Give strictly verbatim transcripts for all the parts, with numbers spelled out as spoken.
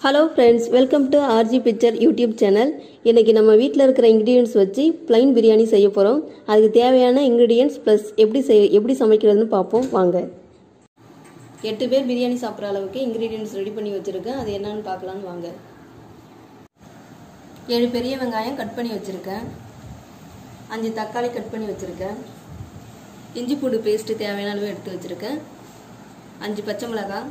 Hello friends, welcome to R G Picture YouTube channel. இன்னைக்கு நம்ம வீட்ல இருக்கிற ingredients வச்சு plain பிரியாணி செய்ய போறோம். அதுக்கு தேவையான ingredients plus எப்படி எப்படி சமைக்கிறதுன்னு பாப்போம் வாங்க. எட்டு பேர் பிரியாணி சாப்பிடுற அளவுக்கு ingredients ரெடி பண்ணி வச்சிருக்கேன். அது என்னன்னு பார்க்கலாம்னு வாங்க. ஏழு பெரிய வெங்காயம் கட் பண்ணி வச்சிருக்கேன். அஞ்சு தக்காளி கட் பண்ணி வச்சிருக்கேன். இஞ்சி பூண்டு பேஸ்ட் தேவையான அளவு எடுத்து வச்சிருக்கேன். அஞ்சு பச்சை மிளகாய்,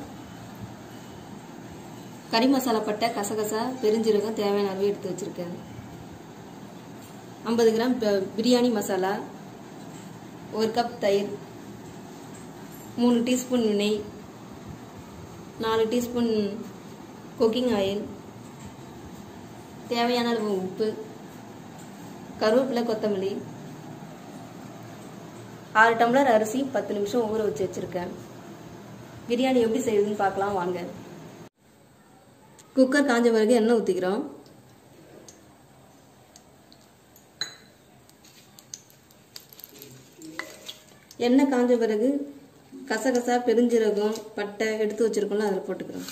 கறி மசாலா பட்டை, கசகசா, பெருஞ்சீரகம் தேவையான அளவு எடுத்து வச்சிருக்கேன். ஐம்பது கிராம் பிரியாணி மசாலா, ஒரு கப் தயிர், மூணு டீஸ்பூன் நெய், நாலு டீஸ்பூன் குக்கிங் ஆயில், தேவையான அளவு உப்பு, கருவேப்பிலை, கொத்தமல்லி, ஆறு டம்ளர் அரிசி பத்து நிமிஷம் ஊற வச்சு வச்சிருக்கேன். பிரியாணி எப்படி செய்யுதுன்னு பார்க்கலாம் வாங்க. குக்கர் காஞ்ச பிறகு எண்ணெய் ஊற்றிக்கிறோம். எண்ணெய் காஞ்ச பிறகு கசகசா, பெருஞ்சீரகம், பட்டை எடுத்து வச்சிருக்கோம்ல அதில் போட்டுக்கிறோம்.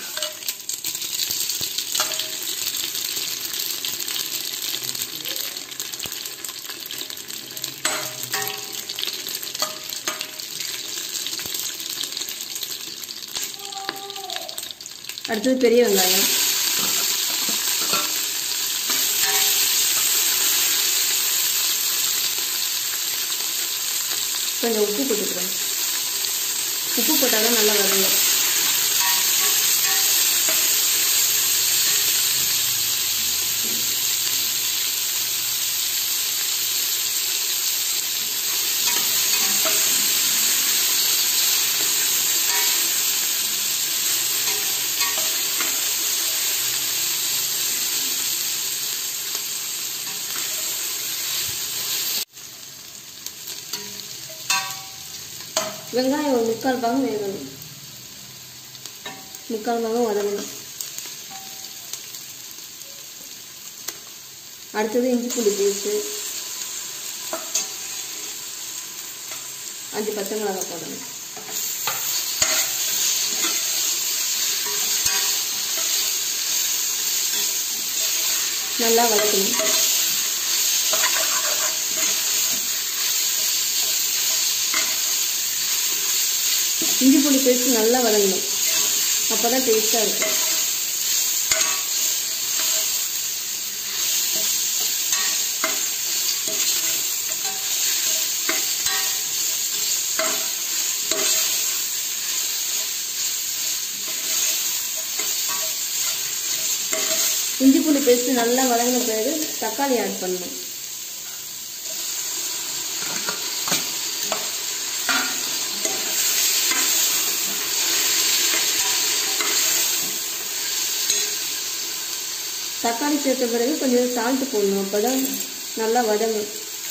அடுத்தது பெரிய வெங்காயம், கொஞ்சம் உப்பு போட்டுக்கிறோம். உப்பு போட்டால் தான் நல்லா வதங்கும். வெங்காயம் ஒரு முக்கால் பாகம் வேகணும், முக்கால் பாகம் வதங்கணும். அடுத்தது இஞ்சி பூண்டு பேஸ்ட்டு, அஞ்சு பச்சை மிளகாய் போடணும். நல்லா வதக்கணும். இஞ்சி பூண்டு பேஸ்ட் நல்லா வதங்கணும், அப்போதான் டேஸ்டாக இருக்கும். இஞ்சி பூண்டு பேஸ்ட் நல்லா வதங்கின பிறகு தக்காளி ஆட் பண்ணணும். தக்காளி சேர்த்த பிறகு கொஞ்சம் சால்ட் போடணும், அப்போதான் நல்லா வதங்கும்.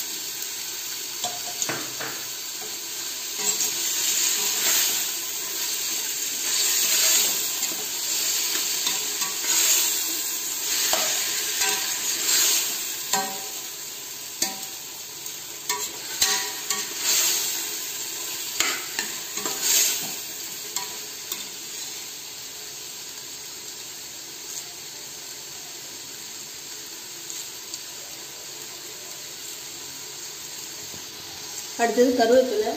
அடுத்தது கருவேப்பிலை,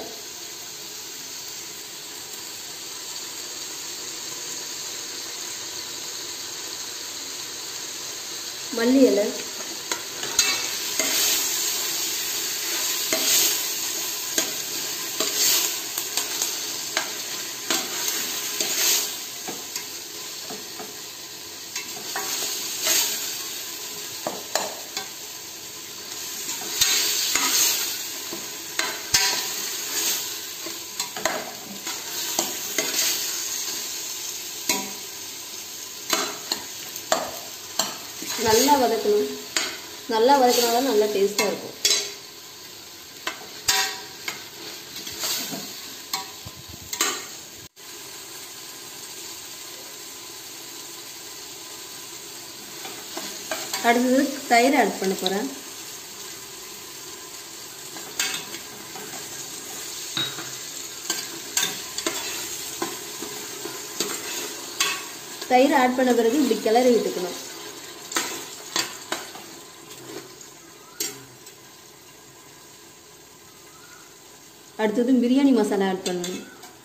மல்லி இலை, நல்லா வதக்கணும். நல்லா வதக்கினாதான் நல்லா டேஸ்டாக இருக்கும். அடுத்தது தயிர் ஆட் பண்ண போகிறேன். தயிர் ஆட் பண்ண பிறகு இப்படி கிளறி விட்டுக்கணும். அடுத்தது பிரியாணி மசாலா ஆட் பண்ணணும்.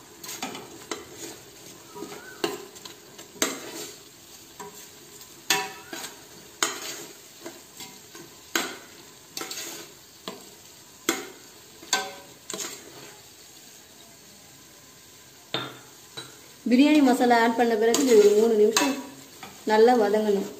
பிரியாணி மசாலா ஆட் பண்ண பிறகு இது ஒரு மூணு நிமிஷம் நல்லா வதங்கணும்.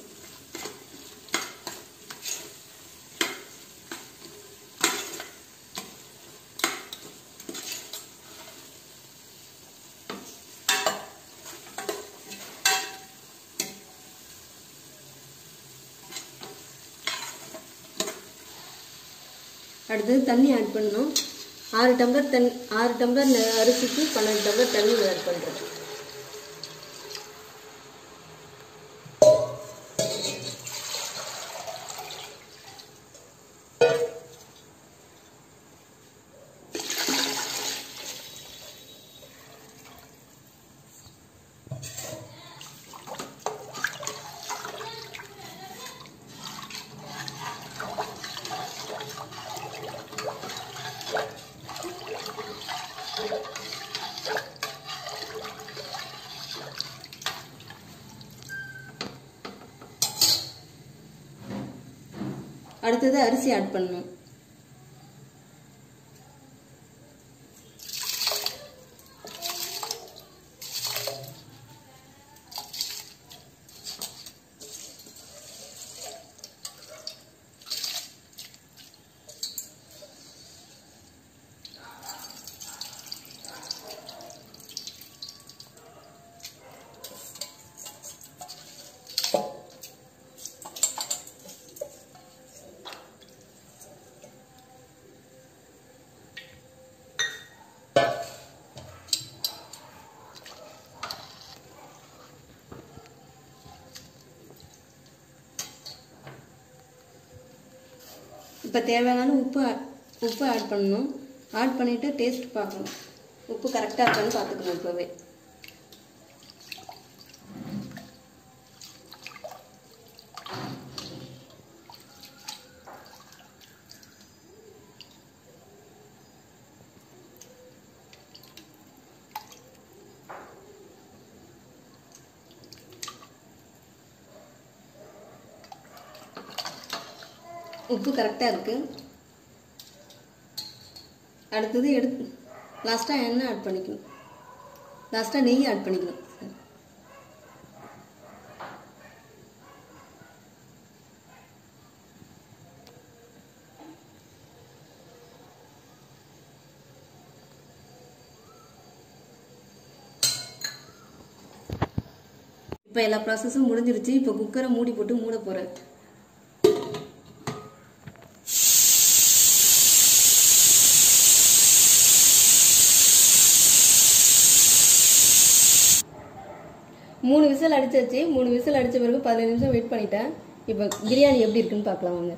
அடுத்தது தண்ணி ஆட் பண்ணணும். ஆறு டம்ளர் தண்ணி ஆறு டம்ளர் அரிசிக்கு பன்னெண்டு டம்ளர் தண்ணி ஆட் பண்ணுறது. அடுத்தது அரிசி ஆட் பண்ணணும். இப்போ தேவையான உப்பு உப்பு ஆட் பண்ணணும். ஆட் பண்ணிவிட்டு டேஸ்ட் பார்க்கணும். உப்பு கரெக்டாக இருக்கான்னு பார்த்துக்கணும். இப்போவே உப்பு கரெக்டாக இருக்குது. அடுத்தது எடுத்து லாஸ்ட்டாக எண்ணெய் ஆட் பண்ணிக்கணும். லாஸ்ட்டாக நெய் ஆட் பண்ணிக்கணும். இப்போ எல்லா ப்ராசஸும் முடிஞ்சிருச்சு. இப்போ குக்கரை மூடி போட்டு மூட போகிறேன். மூணு விசில் அடிச்சாச்சு. மூணு விசில் அடித்த பிறகு பதினஞ்சு நிமிஷம் வெயிட் பண்ணிட்டேன். இப்போ பிரியாணி எப்படி இருக்குன்னு பார்க்கலாம் வாங்க.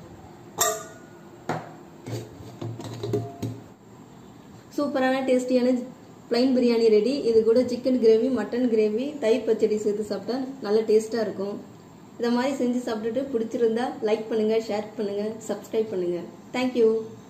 சூப்பரான டேஸ்டியான பிளைன் பிரியாணி ரெடி. இது கூட சிக்கன் கிரேவி, மட்டன் கிரேவி, தயிர் பச்சடி சேர்த்து சாப்பிட்டா நல்ல டேஸ்ட்டாக இருக்கும். இதை மாதிரி செஞ்சு சாப்பிட்டுட்டு பிடிச்சிருந்தா லைக் பண்ணுங்கள், ஷேர் பண்ணுங்கள், சப்ஸ்கிரைப் பண்ணுங்கள். தேங்க்யூ.